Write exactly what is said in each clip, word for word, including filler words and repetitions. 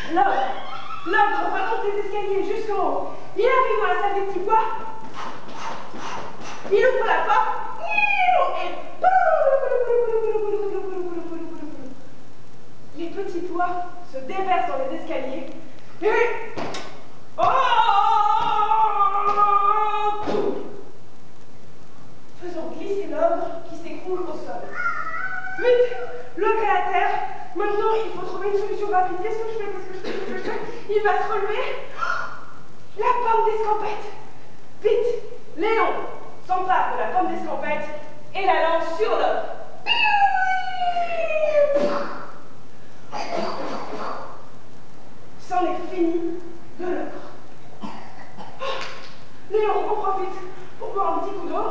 L'homme, l'homme remonte les escaliers jusqu'en haut. Il arrive dans la salle des petits pois. Il ouvre la porte. Et les petits pois se déversent dans les escaliers. Et... Oh, faisant glisser l'homme qui s'écroule au sol. Vite, l'homme est à terre. Maintenant, il faut trouver une solution rapide. Qu'est-ce que je fais? Qu'est-ce que je fais? Qu'est-ce que je fais? Il va se relever. La pomme d'escampette. Vite, Léon s'empare de la pomme d'escampette et la lance sur l'homme. C'en est fini de l'œuvre. Léon en profite pour boire un petit coup d'eau.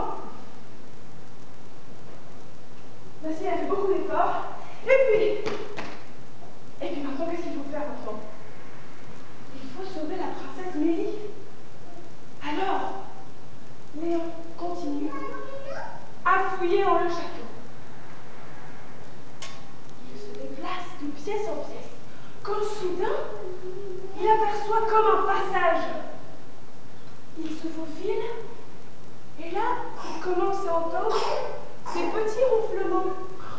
Voici, elle a fait beaucoup d'efforts. Et puis, et puis maintenant, qu'est-ce qu'il faut faire maintenant? Il faut sauver la princesse Mélie. Alors, Léon continue à fouiller dans le château. Il se déplace de pièce en pièce, quand soudain, il aperçoit comme un passage. Il se faufile, et là, il commence à entendre des petits ronflements.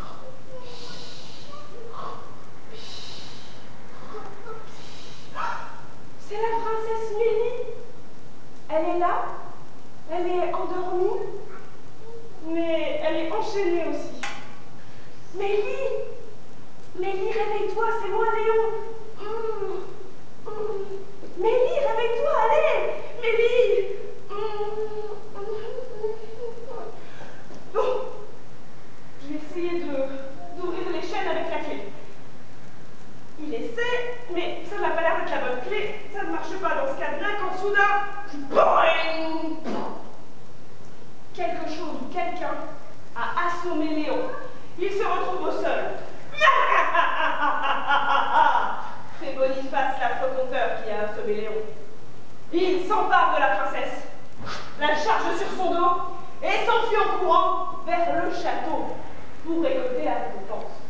C'est la princesse Mélie. Elle est là, elle est endormie, mais elle est enchaînée aussi. Mélie, Mélie, réveille-toi, c'est moi Léon. Mmh. Mmh. Mélie, réveille-toi, allez, Mélie. Mmh. Bon, je vais essayer de d'ouvrir les chaînes avec la clé. Il essaie, mais ça n'a pas l'air d'être la bonne clé. Ça ne marche pas dans ce cadenas quand soudain, boing, quelque chose ou quelqu'un a assommé Léon. Il se retrouve au sol. C'est Boniface l'affreux-conteur qui a assommé Léon. Il s'empare de la princesse, la charge sur son dos et s'enfuit en courant vers le château pour récolter la récompense.